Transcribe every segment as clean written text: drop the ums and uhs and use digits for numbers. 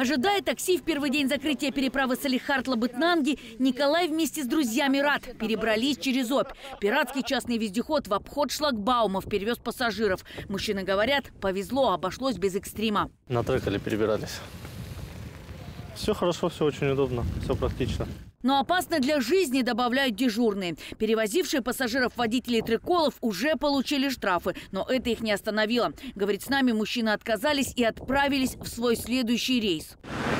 Ожидая такси в первый день закрытия переправы Салехард-Лабытнанги, Николай вместе с друзьями рад. Перебрались через Обь. Пиратский частный вездеход в обход шлагбаумов перевез пассажиров. Мужчины говорят, повезло, обошлось без экстрима. На трекале перебирались. Все хорошо, все очень удобно, все практично. Но опасно для жизни, добавляют дежурные. Перевозившие пассажиров водителей треколов уже получили штрафы. Но это их не остановило. Говорит, с нами мужчины отказались и отправились в свой следующий рейс.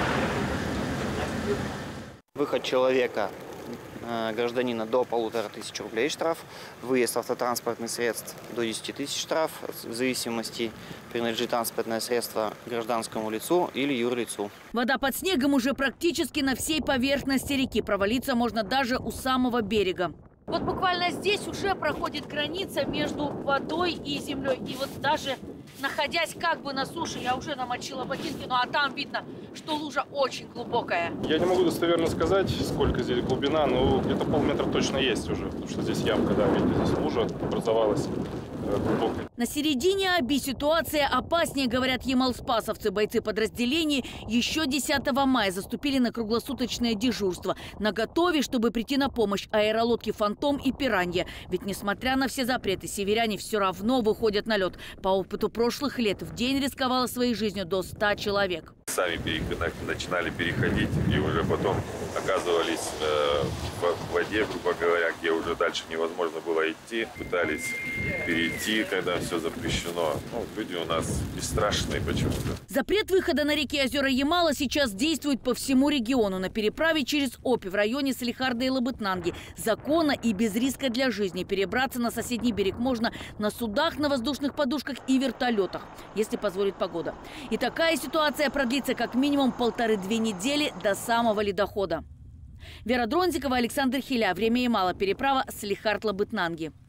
Выход человека, гражданина, до 1500 рублей штраф. Выезд автотранспортных средств до 10 тысяч штраф. В зависимости, принадлежит транспортное средство гражданскому лицу или юрлицу. Вода под снегом уже практически на всей поверхности реки. Провалиться можно даже у самого берега. Вот буквально здесь уже проходит граница между водой и землей. И вот даже находясь как бы на суше, я уже намочила ботинки, ну а там видно, что лужа очень глубокая. Я не могу достоверно сказать, сколько здесь глубина, но где-то полметра точно есть уже, потому что здесь ямка, да, видите, здесь лужа образовалась глубокая. На середине Оби ситуация опаснее, говорят ямал-спасовцы. Бойцы подразделений еще 10 мая заступили на круглосуточное дежурство. Наготове, чтобы прийти на помощь аэролодки «Фантом» и «Пиранья». Ведь, несмотря на все запреты, северяне все равно выходят на лед. По опыту прошлых лет в день рисковало своей жизнью до 100 человек. Сами начинали переходить и уже потом оказывались в воде, грубо говоря, где уже дальше невозможно было идти. Пытались перейти, когда все запрещено. Люди у нас бесстрашные почему-то. Запрет выхода на реки и озера Ямала сейчас действует по всему региону. На переправе через Обь в районе Салехарда и Лабытнанги законно и без риска для жизни перебраться на соседний берег можно на судах, на воздушных подушках и вертолетах, если позволит погода. И такая ситуация продлится как минимум 1,5-2 недели до самого ледохода. Вера Дронзикова, Александр Хиля. Время Ямала. Переправа Салехард-Лабытнанги.